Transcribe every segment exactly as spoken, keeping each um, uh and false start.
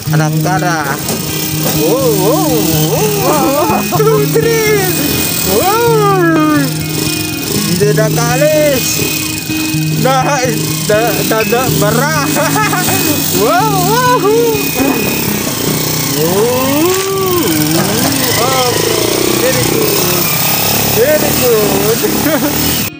Anangkara. Wow, wow, wow, three. Wow, hindi na kalis. Na, da, da, da, bara. Wow, wow. Wow. Okay, very good. Very good.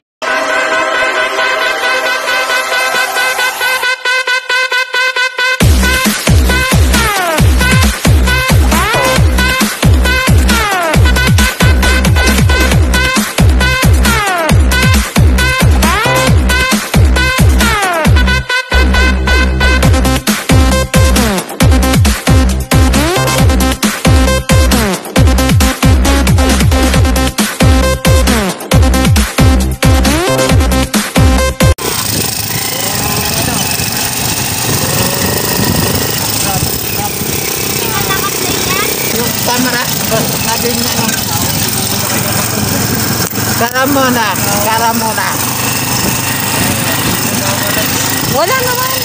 Kamera, tadinya nih. Karamona, karamona. Wala naman.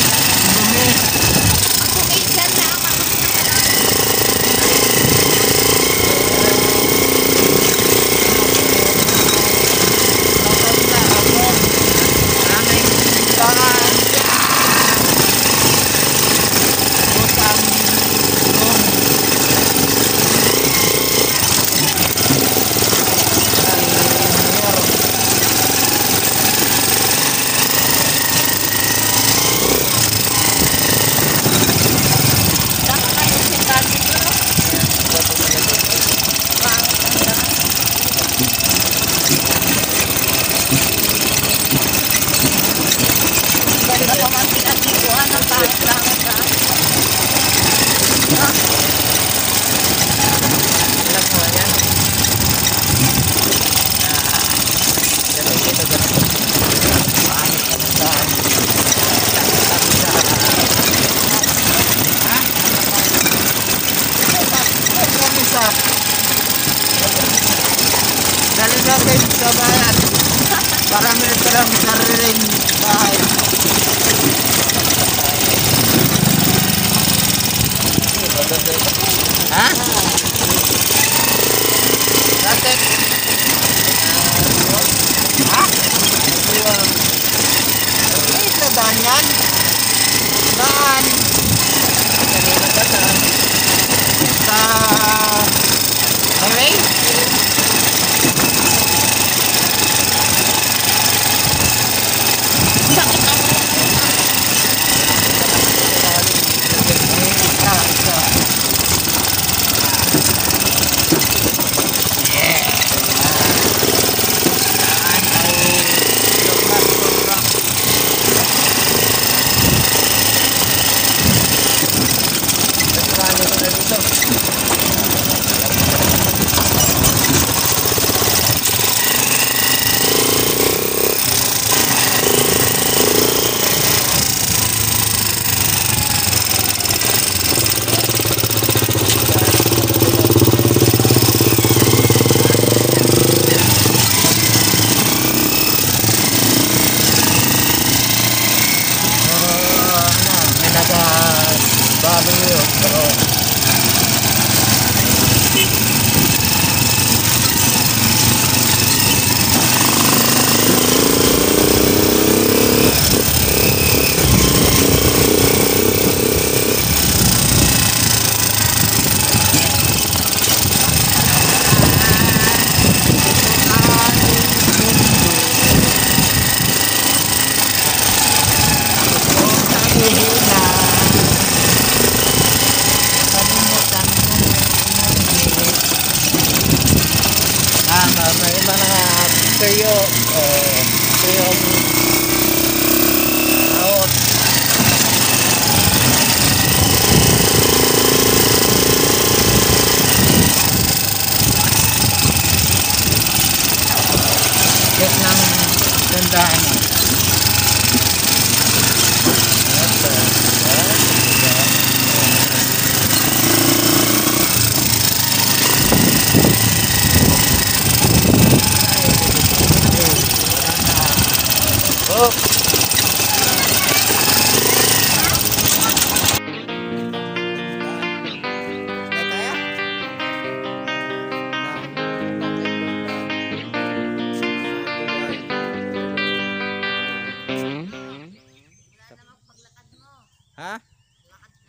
Dali natin sa bayan para meron ka lang sariling bahay. Ha? Dati ha? Ay, sa daan yan? Daan sa highway?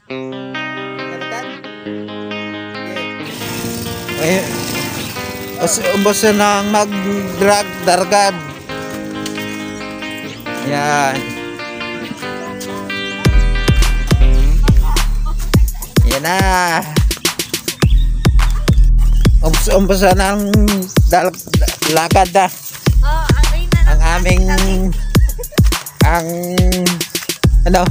Talakan? Okay. Eh, Us ubos na nang mag-drag dargad. Yan. Yan na. Ubos ubos na ng lakad na. Oh, aray na Ang aming ang ano?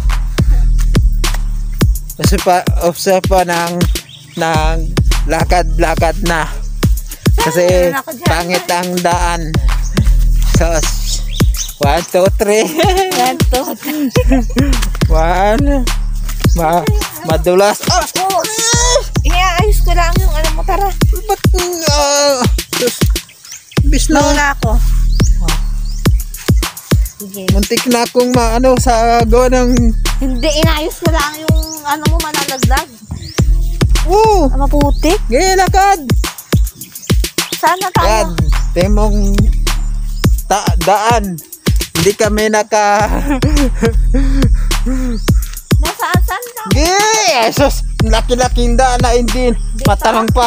Kasi pa ubos pa ng ng lakad-lakad na. Kasi pangit ang daan. So, one, two, three. One, two, three. One. Ma madulas. Oh! Yeah, ayos ko lang yung ano mo, tara. Ba't, uh, bis na. Nawala ako. Sige. Muntik na akong maano sa gawa ng... Hindi, inayos ko lang yung ano mo, malalaglag. Oh! Ah, maputik. Gaya lakad. Sana Yan. tayo. Temong ta daan. Hindi kami naka... Nasaan, saan ka? Gaya! Sus! Laki-laking daan na hindi. Matarang pa.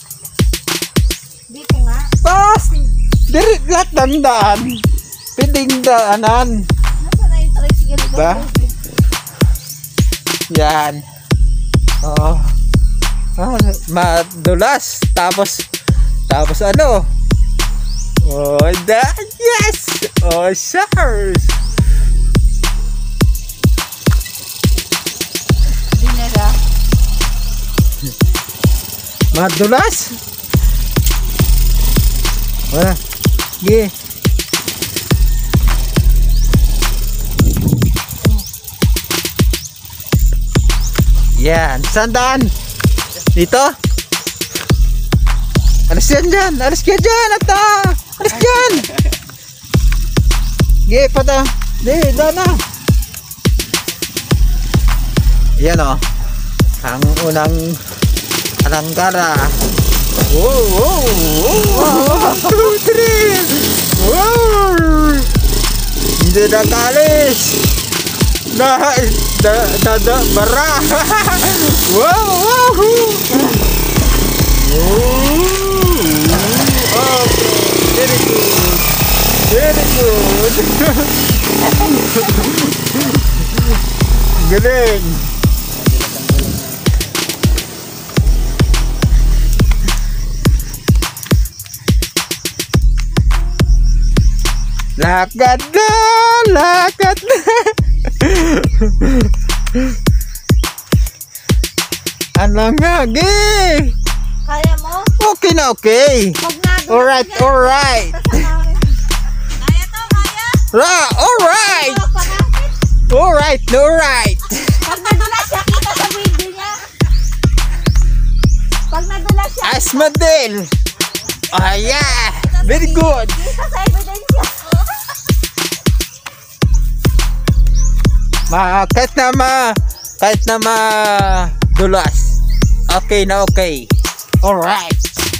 Dito nga. Pas! Diri lahat ng daan. Pwedeng daanan. Nasaan na yung tricycle ko? Ba? Yan. Oh. Ah, madulas. Tapos, tapos ano? Oh, that, yes! Oh, sure! Dinera. Madulas? Wala. Sige. Yan. Sandaan? Dito? Alis yan dyan. Alis ka dyan. Ata. Alis dyan. Sige, pata. Di, doon na. Yan o. Ang unang alangkara. Wow, wow, wow. Two, three. Wow. Hindi na kalis. Na, da, da, da, bara. Wow, wow. Oh, very good. Very good. Galing. Lakad na, lakad na. Ano nga, ge? Kaya mo? Okay na, okay. Pag nadulas Alright, yan, alright. sasamahin. Kaya to, kaya? Ra, alright. Tulog pa natin. Alright, alright. Pag nadulas siya, kita sa video niya. Pag nadulas siya, Asmadel. Oh, yeah. Very good. kita sa ebidensya. Ma, kahit na ma, kahit na ma dulas. Okay na, okay. Alright.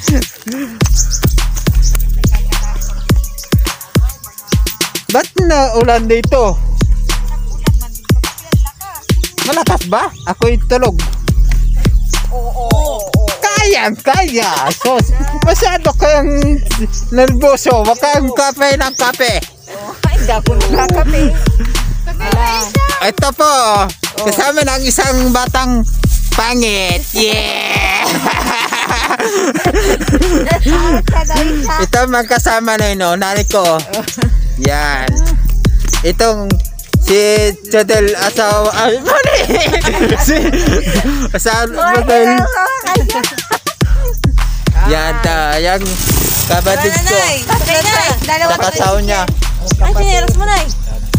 Ba't na ulan dito? Malakas ba? Ako'y tulog. Oo. Kaya, kaya. So, masyado kang nervoso. Wag kang kape ng kape. Hindi ako nagkakape. Ito po, kasama ng isang batang pangit. Yeah! Ito magkasama na yun, nari ko. Yan. Itong si Chadel asawa, ay, mali! Si asawa Chadel. Yan, ta, yung kabadid ko. Sa kasaw niya. Ay, sineros mo na eh.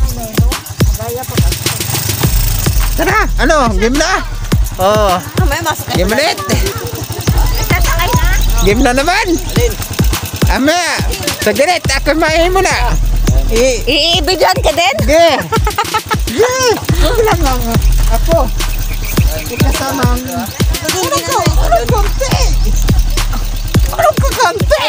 Tara, ano, game na? Oh, May masakit. game ulit. Sasakay na. Game na naman. Ama, saglit, ako mahin mo na. I, Iibigyan ka din? ge. Ge, huwag lang ako. Ako. Ikasama ang... Ano ko? Anong konti? Anong kakanti?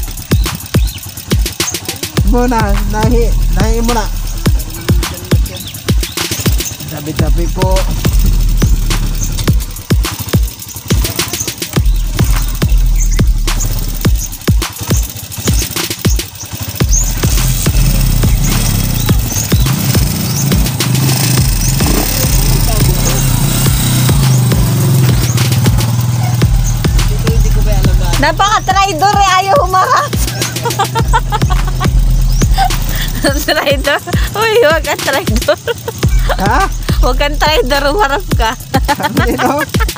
Muna, nahi, nahi mo na. Tabi-tabi po. Napaka-traitor eh, ayaw humarap. Traitor? Uy, huwag kang traitor. Ha? Huwag kang traitor, humarap ka. Ano?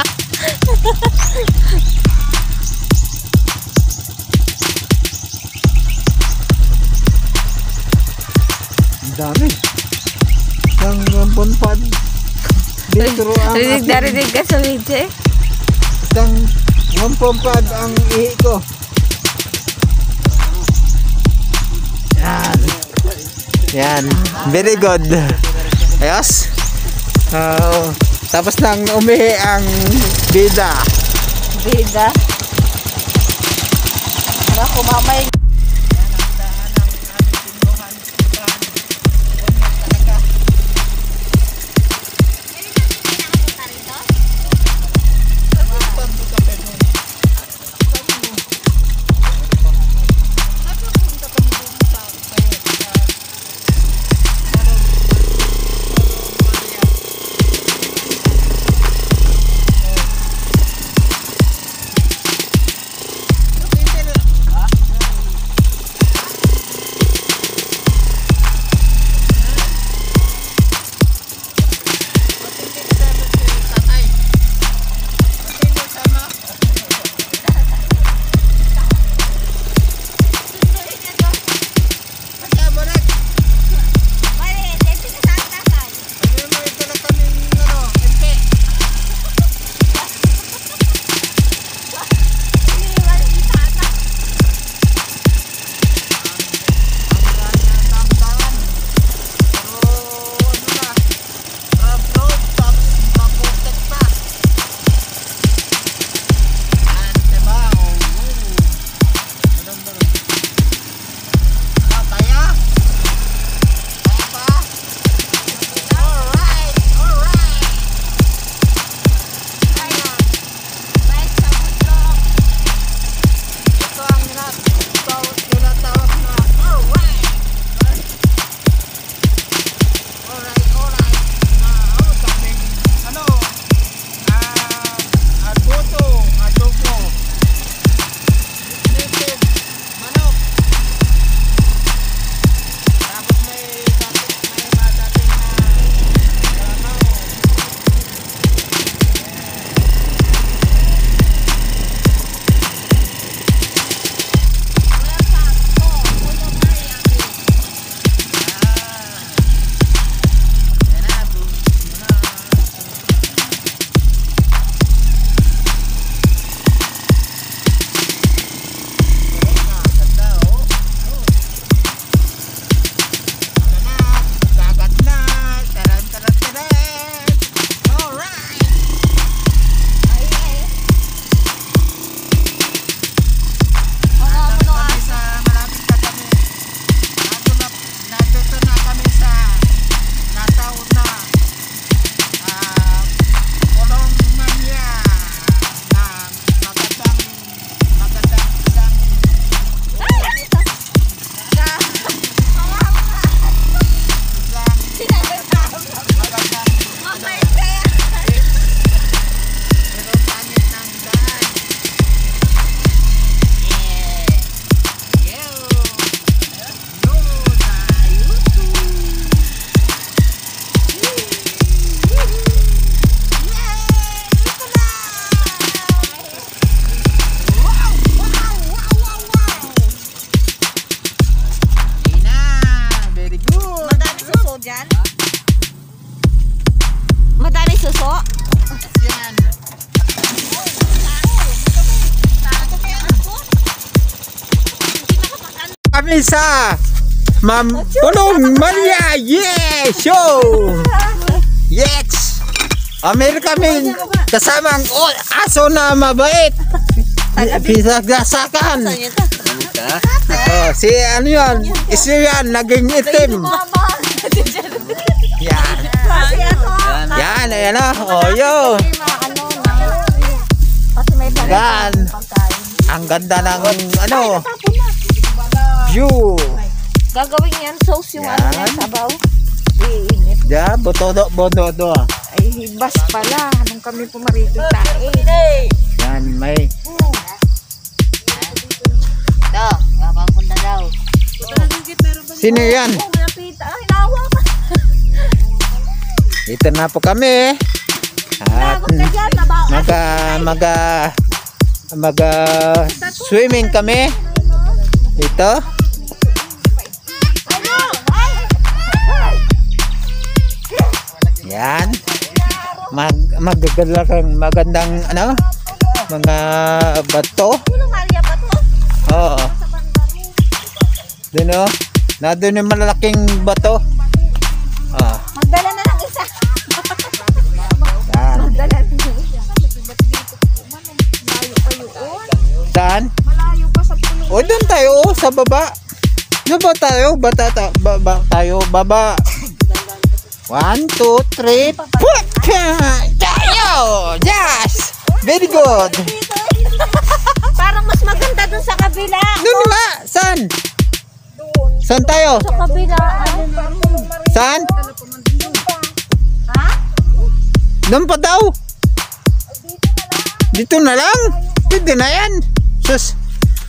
Ang dami. Isang punpad. Litro ang Rinig na rinig ka sa video eh. Isang one punpad ang ihi ko. Yan. Yan. Very good. Ayos. Uh, tapos nang umihi ang bida. Bida. Naku, mamay. Kami sa Ma'am Pulong Maria. Yes! Show! Yes! Ah, meron kami kasamang oh, aso na mabait. Pinagdasakan. Oh, si ano yan? Iso yan, naging itim. Yan. Yan, ayan na. Oh, yun. May mga ano na. Kasi may Yan. pagkain. Ang ganda ng ano, Tapon na. view. Gagawin yan sauce yung Yan. ano yan, sabaw. Iinit. Diyan, botodo, botodo. Ay, hibas pala. Nung kami pumarito tayo. Yan, may. Ito, kapapunta daw. Sino yan? Oh, malapit. Ay, nawa ka. Dito na po kami. At Nabot ka dyan, nabaw. maga, maga, maga swimming kami. Dito. Ano? Ay! Yan. Mag, magagandang, magandang, ano, mga bato. Ano, Maria pa to? Oo. Doon o. Na doon yung malalaking bato. Ah, Magdala na lang isa. yan. Magdala na lang isa. Malayo pa yun. Saan? Malayo pa sa puno. O, doon tayo, oh, sa baba. Baba tayo, bata ta, baba tayo, baba. One, two, three, puka! Tayo! Yes! Very good! Parang mas maganda dun sa kabila. Doon nga! Saan? Saan tayo? Sa kabila. Saan? Ha? Doon pa daw? Dito na lang? Pwede na yan. Sus.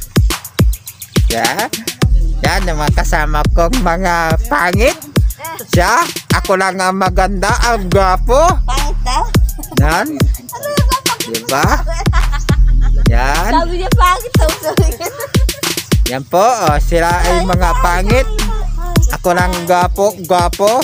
Yan. Yan ang mga kasama kong mga pangit. Siya, ako lang ang maganda, ang gwapo. Pangit daw? Yan. Diba? Yan. Sabi niya pangit daw. Yan po, oh, sila ay mga pangit. Ako lang gwapo, gwapo.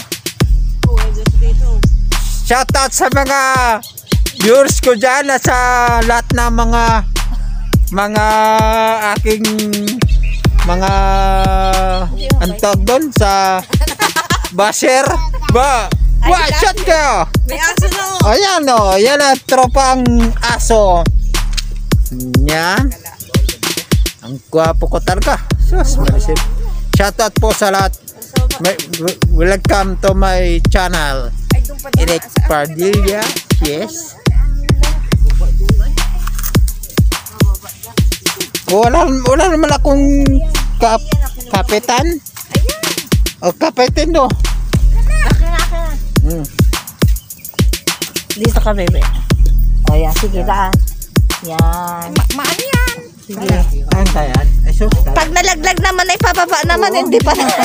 Shoutout sa mga viewers ko dyan at sa lahat ng mga mga aking mga antog doon sa basher. Ba, wa, shot ka. May aso na. Ayan o, yan ang tropang aso. Yan. Ang gwapo ko talaga. Sus, manisip. Shoutout po sa lahat. May, welcome to my channel. Eric Padilla. Yes. Wala, wala naman akong kap, kapitan. O kapitan do. Akin, akin. Hmm. Dito ka, bebe. O yan, sige daan. Yan. Maan yan. Sige. Ang tayan. Ay, sus. Pag nalaglag naman ay pababa naman, hindi pa na.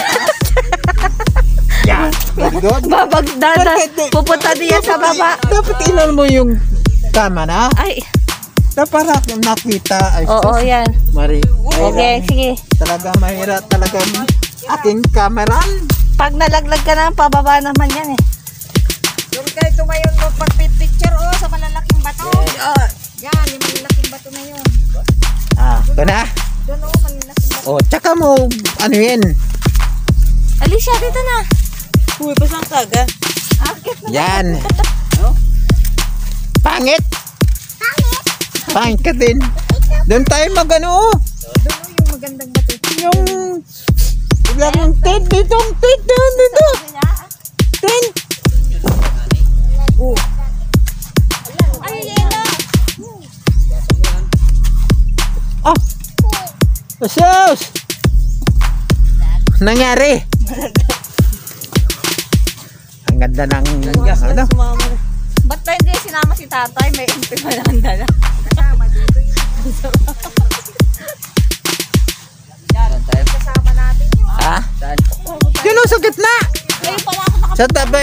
Yan. Very good. Babagdada. Pupunta diya sa baba. Dapat ilan mo yung camera. Ay, Dapat nakita. Ay, oo, sus. yan. Mari. Okay, sige. Talaga mahirap talaga aking camera. Pag nalaglag ka na, pababa naman yan eh. Doon kayo tumayon mo pag-picture oh, sa malalaking bato. Oh, yan, yung malalaking bato na yun. Ah, ito na. Doon oh, malalaking bato. O, tsaka mo, ano yun? Alicia, dito na. Uy, pasang kaga. Akit na. Yan. Pangit. Pangit ka din. Doon tayo mag-ano. Doon oh, yung magandang bato. Yung, ilang tent dito, tent doon dito. Tent. Oh, Ay, yelo. Ah. Sus. Nangyari. Ang ganda ng, ano? Ba't ba hindi sinama si tatay? May M P pa lang dala. kasama dito yun. Kasama natin yun. Ha? Yun o, sa gitna. Ngayon pala ako nakapunta. Sa tabi.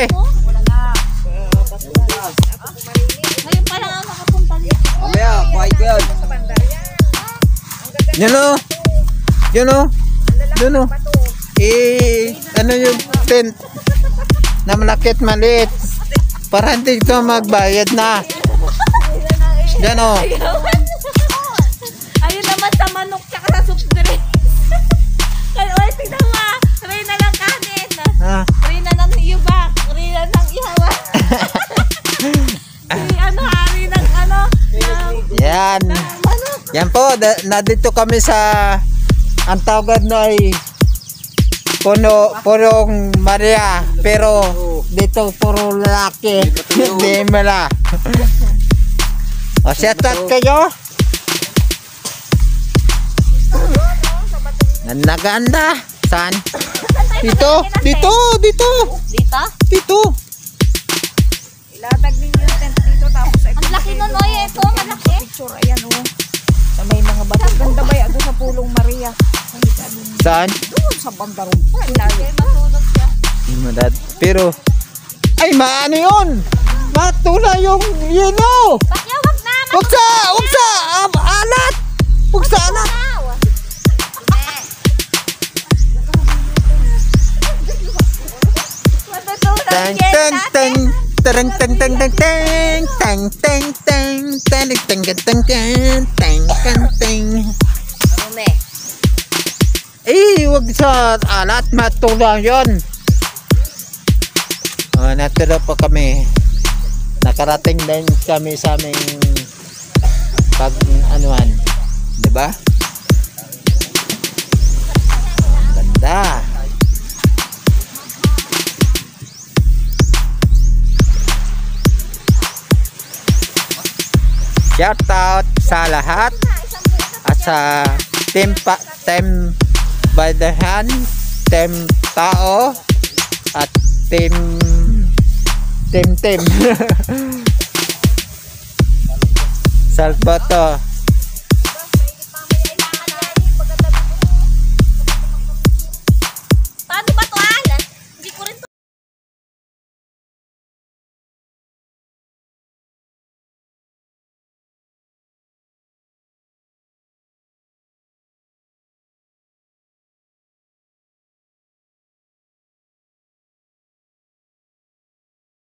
Ngayon pala ako nakapunta dito. Mamaya, kuhay ko yun. Sa bandar yan. Yun o. Yun o. Yun o. Eh, ano yung tent na malakit maliit para hindi ito magbayad na. Yan o. Ayun naman sa manok tsaka sa soup drink. Kaya, oy, tignan mo. Try na lang kanin. Ha? Try na ng yubak. Try na ng ihawa. Si ano, hari ng ano, ng Yan. manok. Yan po, da- nandito kami sa ang tawag na ay puno, punong Maria, pero dito puro lalaki. Hindi mala. O, shout out kayo. Naganda. Saan? Dito, dito, dito. Dito? Dito. Ilatag ninyo yung tent dito tapos ay Ang laki nun, oy. Ito, malaki. picture. Ayan oh. Sa may mga bato. Ganda ba yan? Doon sa Pulong Maria. Kahit ano. Saan? Doon sa Bandarong pa. Ilayo. Matulog siya. Madad. Pero, ay, maano yun? Matula yung, you know. Bakya, wag na. Huwag sa, huwag sa, um, alat. Huwag sa alat. Matulaw. Matutulog Teng, yan teng, natin. teng. Tereng, teng, teng, teng, teng. Teng, teng, teng. Teng, teng, teng, teng, teng. Teng, teng, teng. Rume. Eh, huwag sa alat. Matula yun. Oh, natira pa kami. Nakarating din kami sa aming pag anuan, 'di ba? Ang ganda. Shout out sa lahat at sa team pa, team by the hand, team tao at team team team Salvato